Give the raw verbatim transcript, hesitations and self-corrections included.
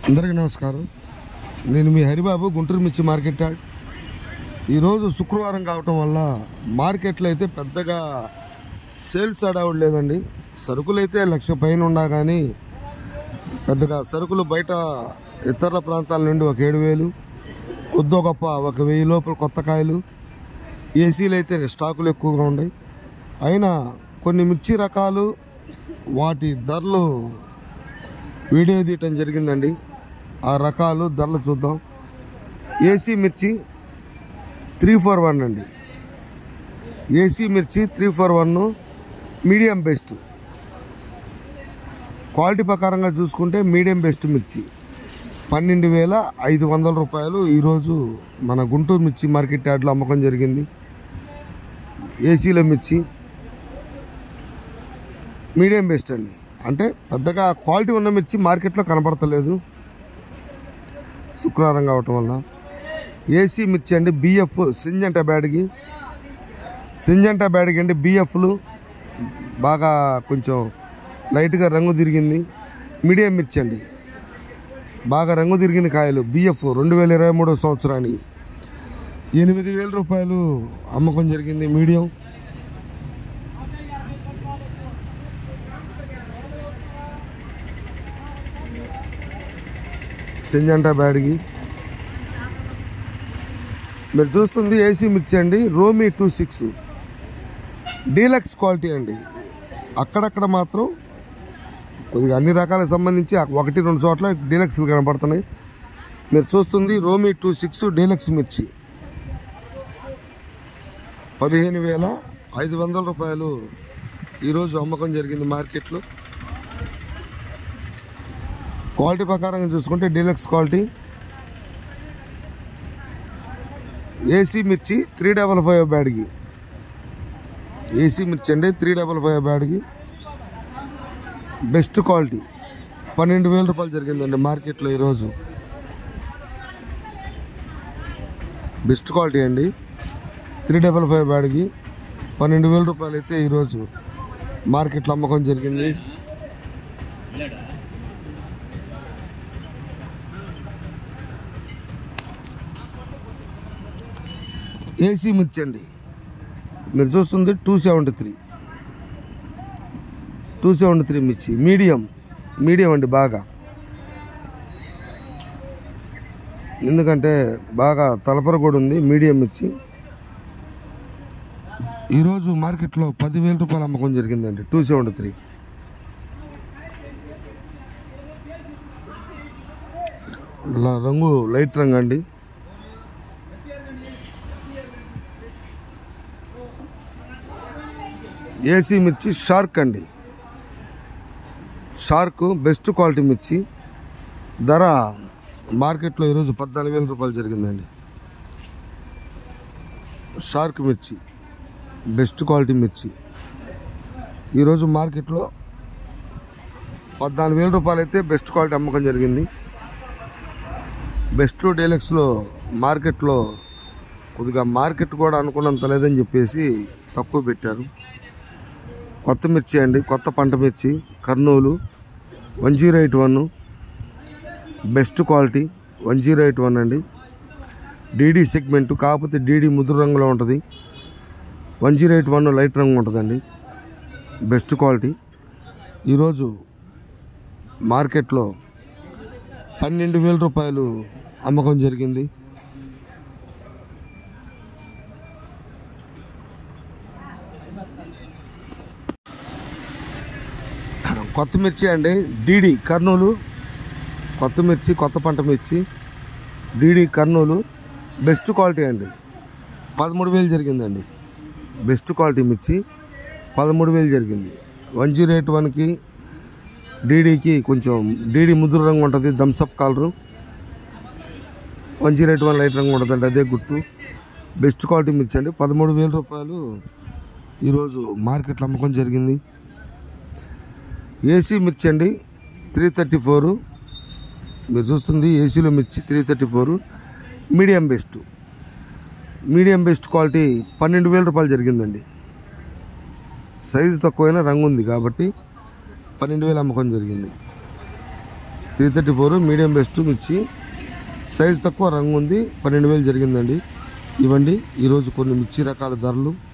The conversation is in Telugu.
అందరికీ నమస్కారం. నేను మీ హరిబాబు, గుంటూరు మిర్చి మార్కెట్ యార్డ్. ఈరోజు శుక్రవారం కావటం వల్ల మార్కెట్లో అయితే పెద్దగా సేల్స్ అడవుడు లేదండి. సరుకులు అయితే లక్ష పైన ఉన్నా కానీ పెద్దగా సరుకులు బయట ఇతర ప్రాంతాల నుండి ఒక ఏడు వేలు కొద్దో గొప్ప ఒక వెయ్యి లోపల కొత్త కాయలు, ఏసీలు అయితే స్టాకులు ఎక్కువగా ఉన్నాయి. అయినా కొన్ని మిర్చి రకాలు వాటి ధరలు వీడియో తీయటం జరిగిందండి. ఆ రకాలు ధరలు చూద్దాం. ఏసీ మిర్చి త్రీ ఫోర్ వన్ అండి. ఏసీ మిర్చి three four one medium best. Quality ప్రకారంగా చూసుకుంటే మీడియం బెస్ట్ మిర్చి పన్నెండు వేల ఐదు వందల రూపాయలు ఈరోజు మన గుంటూరు మిర్చి మార్కెట్ యార్డ్లో అమ్మకం జరిగింది. ఏసీలో మిర్చి మీడియం బెస్ట్ అండి. అంటే పెద్దగా క్వాలిటీ ఉన్న మిర్చి మార్కెట్లో కనపడతలేదు శుక్రవారం కావటం వల్ల. ఏసీ మిర్చి అండి BF Syngenta Byadgi Syngenta Byadgi అండి బిఎఫ్లు బాగా కొంచెం లైట్గా రంగు తిరిగింది. మీడియం మిర్చి అండి బాగా రంగు తిరిగిన కాయలు బిఎఫ్ రెండు వేల ఇరవై మూడో సంవత్సరానికి ఎనిమిది వేల రూపాయలు అమ్మకం జరిగింది. మీడియం సింజంటా బ్యాడ్కి మీరు చూస్తుంది ఏసీ మిర్చి అండి రోమీ టూ సిక్స్ డీలక్స్ క్వాలిటీ అండి. అక్కడక్కడ మాత్రం కొద్దిగా అన్ని రకాలకు సంబంధించి ఒకటి రెండు చోట్ల డీలక్స్లు కనపడుతున్నాయి. మీరు చూస్తుంది రోమీ టూ సిక్స్ డీలక్స్ మిర్చి పదిహేను వేల ఐదు వందల రూపాయలు ఈరోజు అమ్మకం జరిగింది మార్కెట్లో. క్వాలిటీ ప్రకారంగా చూసుకుంటే డీలక్స్ క్వాలిటీ. ఏసీ మిర్చి three double five Byadgi AC మిర్చి అండి three double five Byadgi best quality పన్నెండు వేల రూపాయలు జరిగిందండి మార్కెట్లో ఈరోజు. బెస్ట్ క్వాలిటీ అండి త్రీ డబల్ ఫైవ్ బ్యాడ్కి పన్నెండు వేల రూపాయలు అయితే ఈరోజు మార్కెట్లో అమ్మకం జరిగింది. ఏసీ మిర్చి అండి మీరు చూస్తుంది two seventy three two seventy three మిర్చి మీడియం మీడియం అండి బాగా, ఎందుకంటే బాగా తలపర కూడా ఉంది. మీడియం మిర్చి ఈరోజు మార్కెట్లో పదివేల రూపాయలు అమ్మకం జరిగిందండి టూ సెవెంటీ త్రీ. రంగు లైట్ రంగు అండి. ఏసీ మిర్చి షార్క్ అండి షార్క్ బెస్ట్ క్వాలిటీ మిర్చి ధర మార్కెట్లో ఈరోజు పద్నాలుగు వేల రూపాయలు జరిగిందండి. షార్క్ మిర్చి బెస్ట్ క్వాలిటీ మిర్చి ఈరోజు మార్కెట్లో పద్నాలుగు వేల రూపాయలు అయితే బెస్ట్ క్వాలిటీ అమ్మకం జరిగింది. బెస్ట్ డీలక్స్లో మార్కెట్లో కొద్దిగా మార్కెట్ కూడా అనుకున్నంత లేదని చెప్పేసి తక్కువ పెట్టారు. కొత్త మిర్చి అండి కొత్త పంట మిర్చి Kurnool one zero eight one best quality one zero eight one అండి. డీడీ సెగ్మెంటు కాకపోతే డీడీ ముదురు రంగులో ఉంటుంది. One zero eight one light రంగు ఉంటుందండి. బెస్ట్ క్వాలిటీ ఈరోజు మార్కెట్లో పన్నెండు వేల రూపాయలు అమ్మకం జరిగింది. కొత్త మిర్చి అండి డీడీ కర్నూలు కొత్త మిర్చి కొత్త పంట మిర్చి డీడీ కర్నూలు బెస్ట్ క్వాలిటీ అండి పదమూడు వేలు జరిగిందండి. బెస్ట్ క్వాలిటీ మిర్చి పదమూడు వేలు జరిగింది. వన్ జీరో ఎయిట్ వన్కి డీడీకి కొంచెం డీడీ ముదురు రంగు ఉంటుంది, Thums Up colour. One zero eight one light రంగు ఉంటుందండి, అదే గుర్తు. బెస్ట్ క్వాలిటీ మిర్చి అండి పదమూడు వేల రూపాయలు ఈరోజు మార్కెట్లో అమ్మకం జరిగింది. ఏసీ మిర్చి అండి త్రీ థర్టీ ఫోరు మీరు చూస్తుంది ఏసీలో మిర్చి three thirty four medium best medium best quality పన్నెండు వేల రూపాయలు జరిగిందండి. సైజు తక్కువైనా రంగు ఉంది కాబట్టి పన్నెండు వేలు అమ్మకం జరిగింది. Three thirty four medium best మిర్చి, సైజు తక్కువ, రంగు ఉంది, పన్నెండు వేలు జరిగిందండి. ఇవ్వండి ఈరోజు కొన్ని మిర్చి రకాల ధరలు.